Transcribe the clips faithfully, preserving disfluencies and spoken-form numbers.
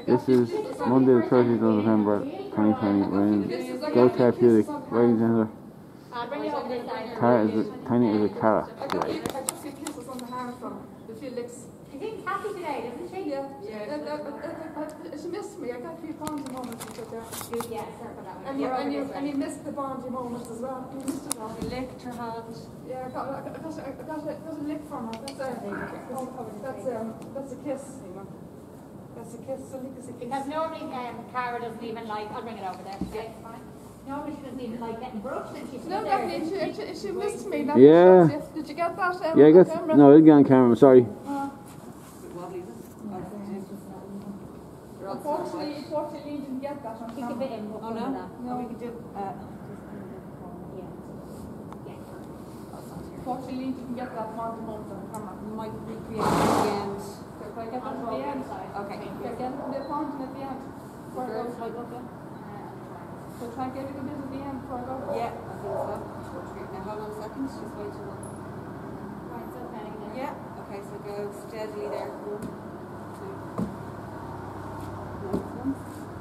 This is Monday the thirtieth of November twenty twenty. We're in Go Therapeutic Writing Centre. Cara is a, Tiny is a Cara today. She seems happy today, doesn't she? Yeah. yeah. She missed me. I got a few bondy moments with her. Yeah, circle that way. And, you, and, you, and you missed the bondy moments as well. You missed it all. You licked her hand. Yeah, I got, I got, I got, I got, a, got a lick from her. That's a, that's a, that's a kiss. That's a kiss. A lick is a kiss. Because normally um, Cara doesn't even like, I'll bring it over there. Yeah, it's fine. Normally she doesn't even like getting brushed and she's No, there. definitely. She, she, she missed me. That Yeah. Did you get that? Um, Yeah, I got. camera? No, I didn't get on camera. I'm sorry. Uh, Unfortunately, unfortunately, you didn't get that on Kick a camera. bit in. Oh no? No. We could do. Uh, Unfortunately, you didn't get that bondy moment on camera. we might recreate it at the end. Can I get that at the end? Okay. Okay, get the fountain at the end. Before I Girls, go. like up there? So try and get it a bit at the end before I go. Yeah, I think so. Now hold on a second. Just wait till. Right, so okay. Yeah. Okay, so go steadily there. One, two. Next one.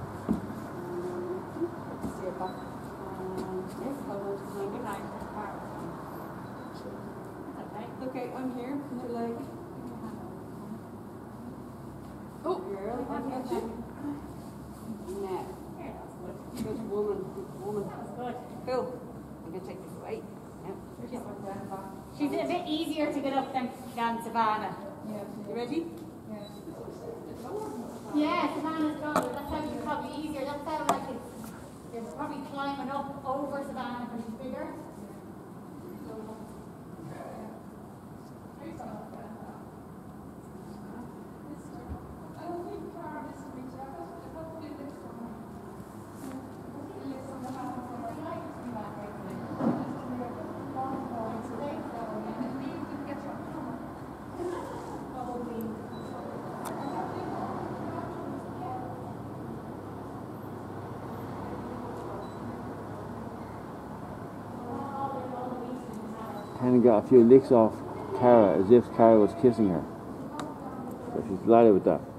See your back. And yes, hold on to the line. Okay, I'm here. Put your leg. Oh, Girl, I got you. Now. Good woman, good woman. Good. Cool. I'm going to take this away. Now. She's a bit easier to get up than, than Savannah. You ready? Yeah, Savannah's taller. That's how she's probably easier. That's how like it's, you're probably climbing up over Savannah because she's bigger. Tiny got a few licks off Cara as if Cara was kissing her. So she's delighted with that.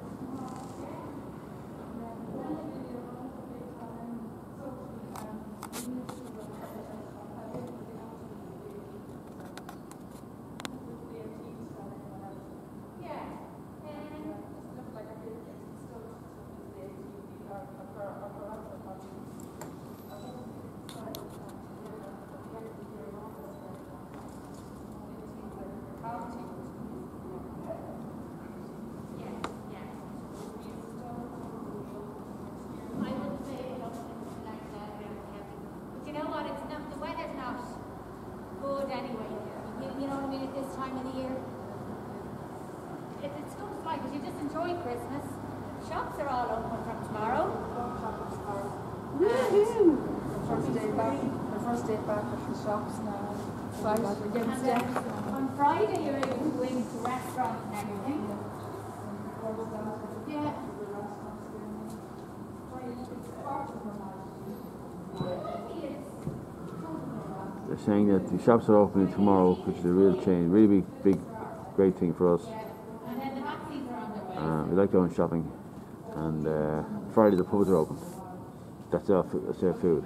On Friday you're able to go into restaurants and everything. Yeah. They're saying that the shops are opening tomorrow, which is a real change, really big, big, great thing for us. And then the vaccines are on their way. Uh, we like going shopping, and uh, Friday the pubs are open. That's our, fu- that's our food.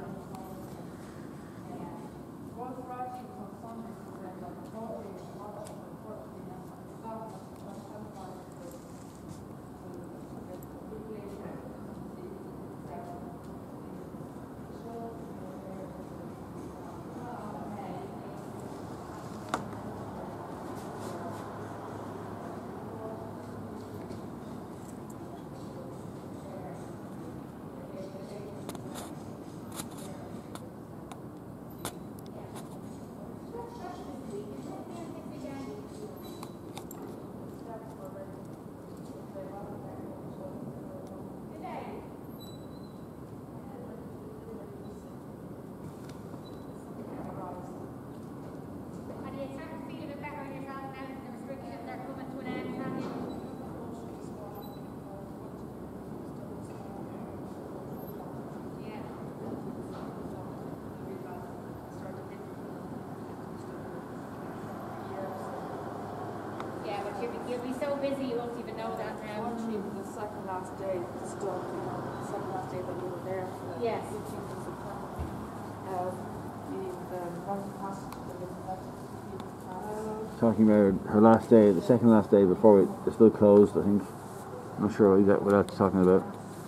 You'll be so busy you won't even know that now. Unfortunately, the second last day, it's done, you know, the second last day that we were there. For the Yes. fifteenth of September. Uh, we've um, gone to passage that we collected uh, Talking about her last day, the second last day before it, it's still closed, I think. I'm not sure exactly what that's talking about.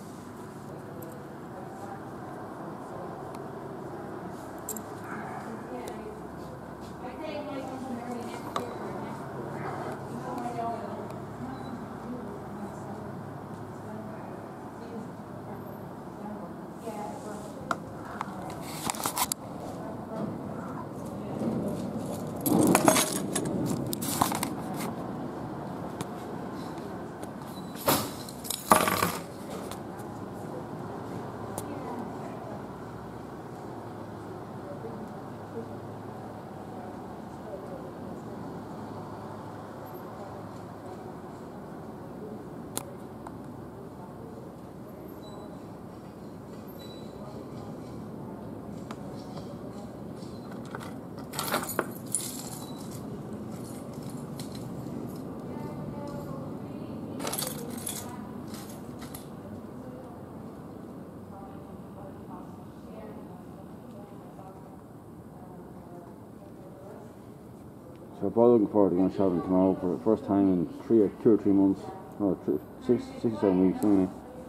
So we're looking forward to going shopping tomorrow for the first time in three or two or three months, or three, six, six or seven weeks anyway.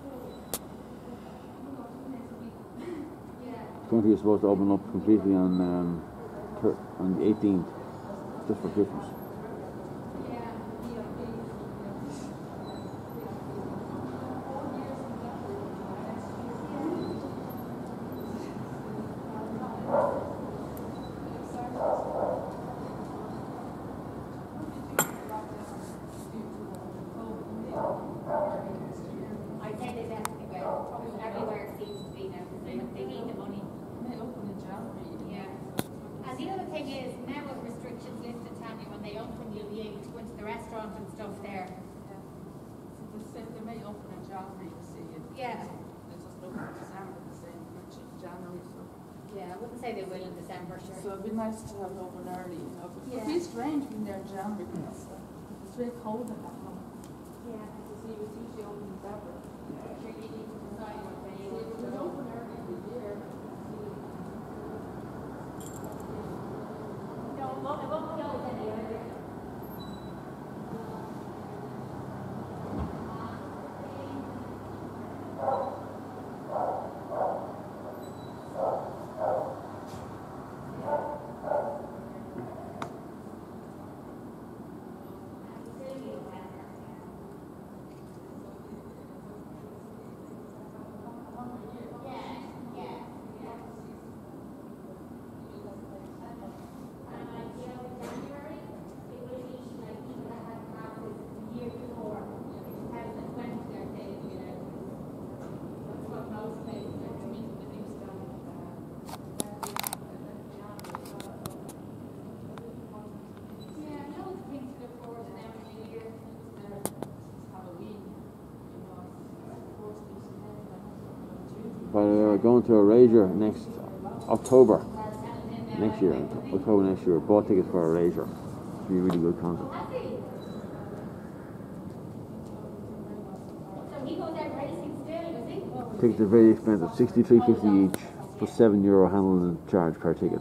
The country is supposed to open up completely on um, thir- on the eighteenth, just for Christmas. I say they definitely will. Almost everywhere seems to be now because they, they need the money. May open in January. Yeah. And the other thing is, now with restrictions lifted, Tanya, when they open, you'll be able to go into the restaurant and stuff there. Yeah. So they say they may open in January, you see. It, Yeah. They just open in December, the same in January. So. Yeah, I wouldn't say they will in December, sure. So it'd be nice to have it open early, you know. But Yeah. it feels strange being there in January because uh, it's very cold in that month. Yeah. You see, it's usually open in February. Sure, you need to decide what day See, you it want was to open go. early in the year. No, it won't, it won't close any earlier. But we're going to Erasure next October, next year, October next year. Bought tickets for Erasure. It'll be a really good concert. So he goes out racing still, does he? Tickets are very expensive, sixty-three fifty each, plus seven euro handling charge per ticket.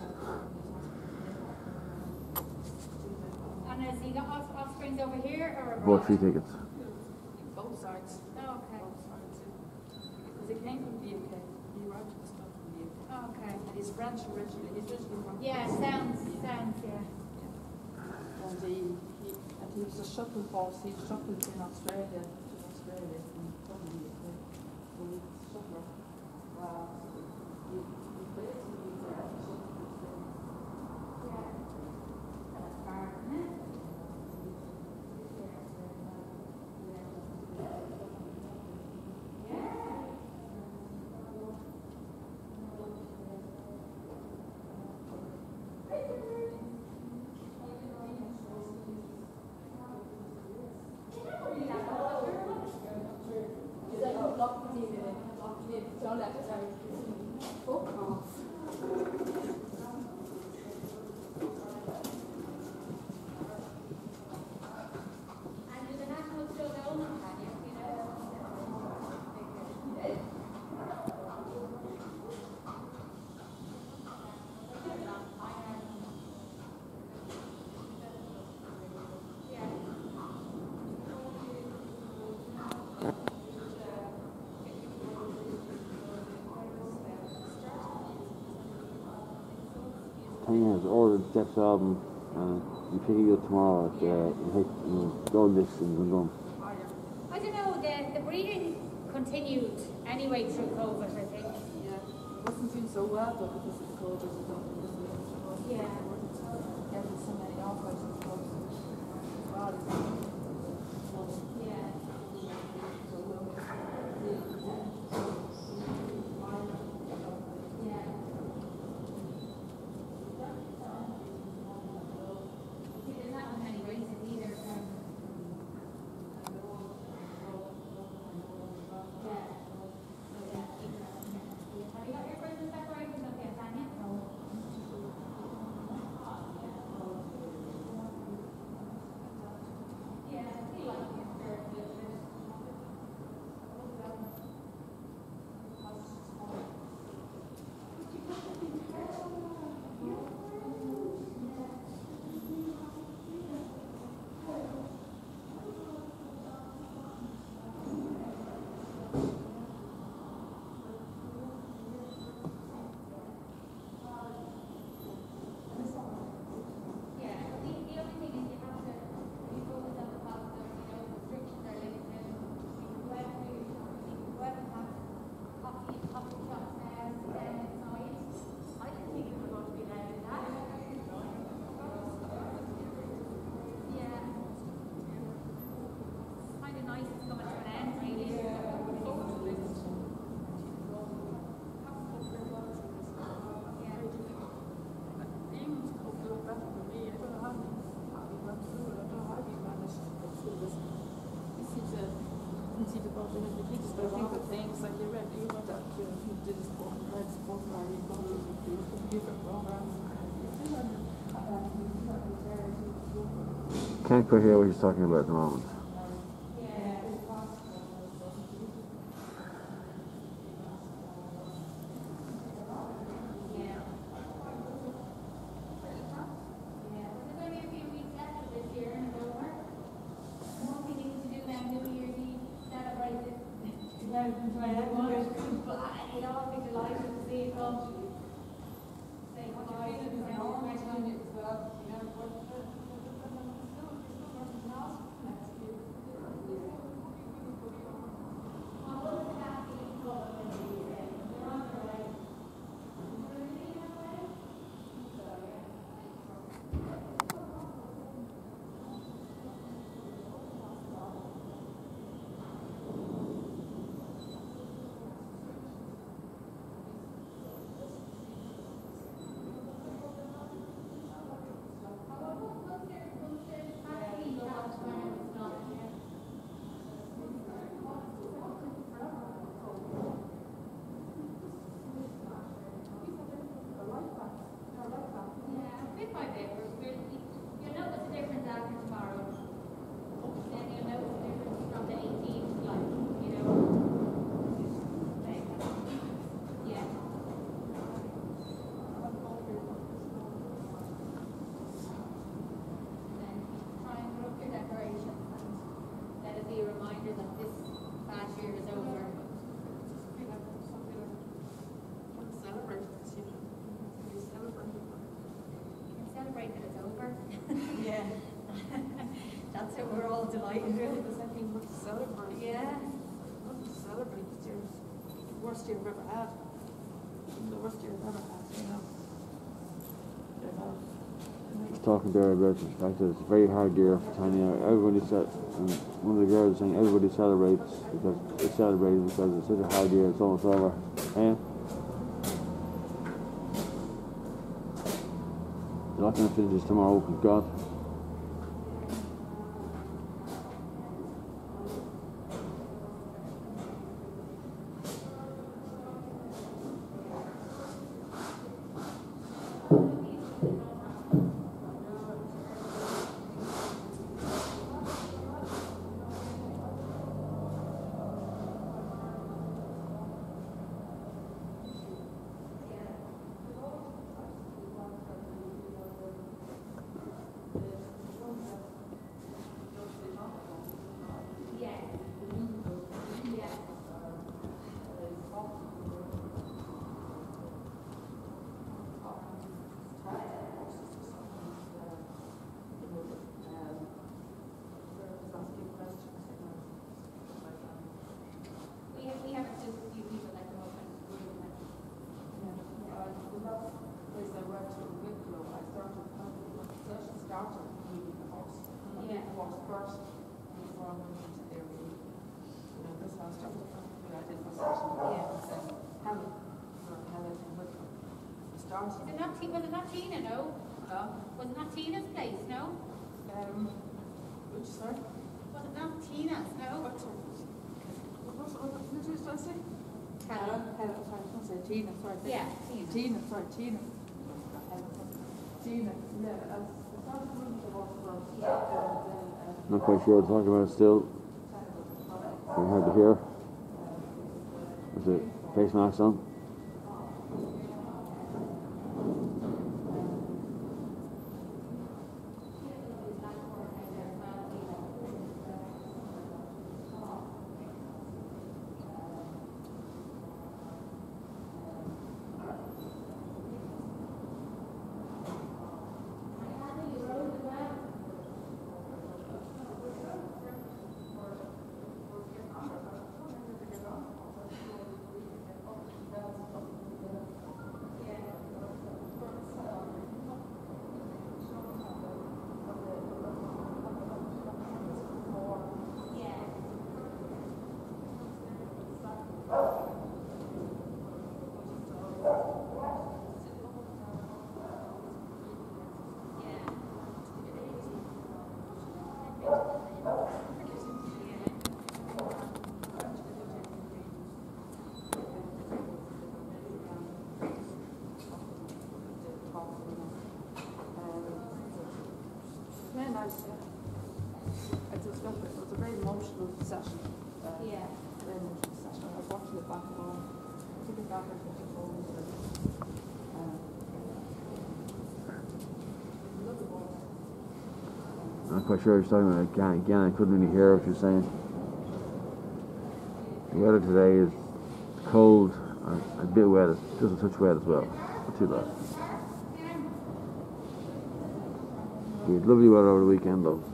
And has he got off, offsprings over here or abroad? Bought three tickets. Both sides. Oh, okay. Both sides, yeah. Because he came from the U K. He wrote the stuff from the U K. Oh, okay. And he's French originally. He's originally from Yeah, sounds, sounds, yeah. And he, he and he was a shuttle boss. He shuttled in Australia to Australia from from the U K. So he was a shuttler. Wow. He, he basically uh, shuttled the thing. Yeah. That's far, isn't it? And do the National still own them, Tanya? You know? Tanya has ordered Steps album, and I'm picking it up tomorrow at uh, Goldix in Dundrum. I don't know, the, the breeding continued anyway through COVID, I think. Yeah, it wasn't doing so well though because of the COVID and stuff. Because of the, Yeah. getting so many offers and stuff. As well. Yeah. So, um, Yeah. See, there's not many races either. Um, yeah. Have you got your Christmas decorations up yet, Tanya? No. Yeah, I feel like it's fair to do it. Yeah, the, the only thing is you have to, you go with them about the, you know, restrictions are limited. You can go out and do your shopping, you can go out and have coffee, coffee shops now, sit down outside. I didn't think you were going to be allowed in that. Yeah. It's kind of nice it's coming to an end, really. Yeah. even to go through it better than me. I don't know how we went through it. I don't know how we managed to go through this. You seem to, you seem to go through it. You just don't think of things like you read, you went out to, you did this book, read this book, or you go to these different programs. Can't quite hear what he's talking about at the moment. Yeah, there's only a few weeks left of this year and it's over. One thing you need to do now, New Year's Eve, celebrate it. two thousand twenty-one. We'd all be delighted to see it come. Say goodbye to the all my time as well. You know, what Yeah, bit by bit. We're, we're, you'll notice the difference after tomorrow. Then you'll notice the difference from the eighteenth, like, you know. Yeah. And then try and put up your decorations and let it be a reminder that this bad year is over. Celebrate this, you know. We celebrate it. You can celebrate that it's over. Yeah. That's it, we're all delighted with. There's anything worth to celebrate. Yeah. Nothing to celebrate. This year's the worst year I've ever had. The worst year I've ever had, you know. You know. He's talking there about the fact that it's a very hard year for Tanya. Everybody said, and one of the girls saying everybody celebrates because they celebrate because it's such a hard year. It's almost over. Eh? They're not going to finish this tomorrow, good God. Yeah. Yeah. start. Is it not, Ti- was it not Tina, no? No? Was it not Tina's place, no? Um, which, sorry? Was it not Tina's, no? What, what, what, what, what did I say? Helen. Helen, sorry, I was going to say Tina, sorry. Yeah, Tina. Tina, sorry, Tina. Tina, yeah, as, as far as rooms are also, well, uh, Not quite sure what to talk about still. Very hard to hear. Is it face mask on? very nice, yeah. It was, lovely. It was a very emotional session. Uh, Yeah. Very emotional session. I was watching it back at home, took it back into the phone. Uh, lovely voice. I'm not quite sure what you're talking about. Again, again, I couldn't really hear what you're saying. The weather today is cold and a bit wet, just a touch wet as well. Not too bad. We had lovely weather over the weekend though.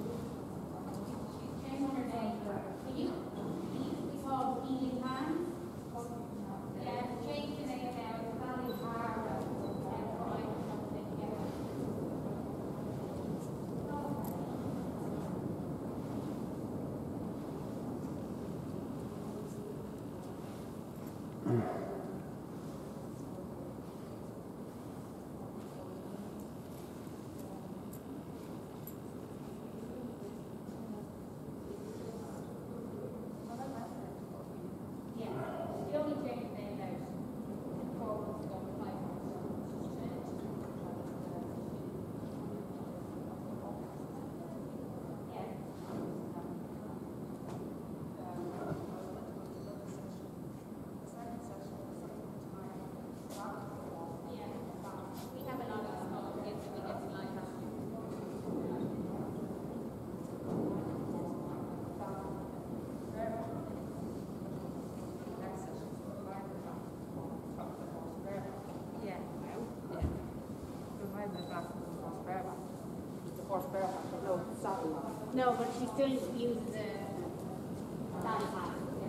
No, but she still uses a saddle pass.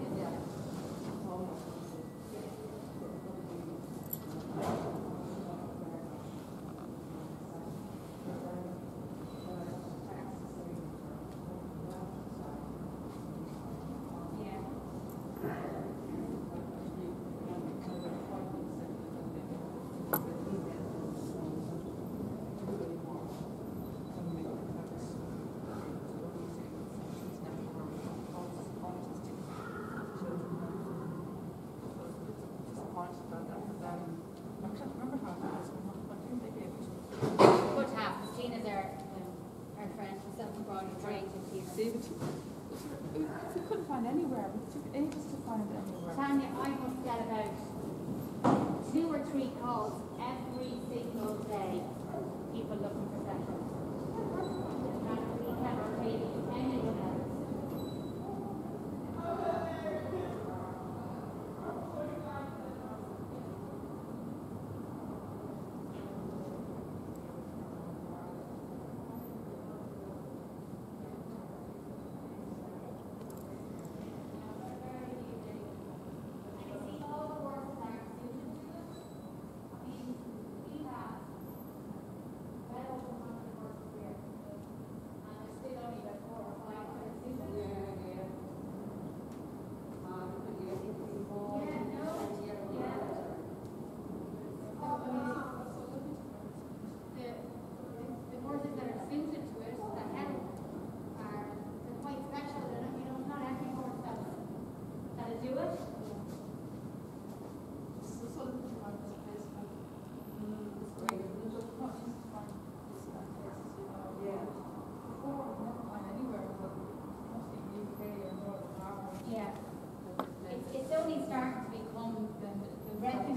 Good to have. Tina's our, um, our friend. She's self-employed and trained in theatre. See, but you, we couldn't find anywhere. We took ages to find anywhere. Tanya, I must get about two or three calls every single day. People looking for sessions. And we never paid anyone else.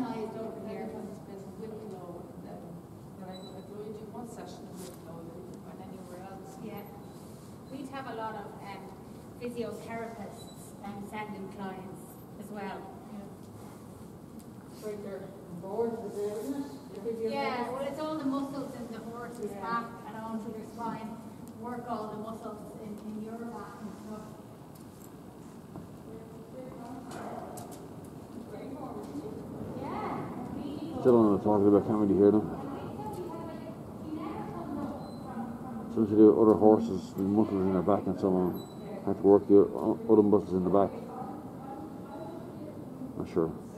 organised over There here. was been Wicklow, and then, when I, I go into one session in Wicklow, I didn't find anywhere else. Yeah. We'd have a lot of um, physiotherapists and sending clients as well. Like their board is there, isn't it? The physio- Yeah, well, it's all the muscles in the horse's Yeah. back and onto your spine. Work all the muscles in, in your back and stuff. Yeah, really good. Still on the talking about, can't really hear them. Some to do other horses, the muscles in their back, and some have to work the o- other muscles in the back. Not sure.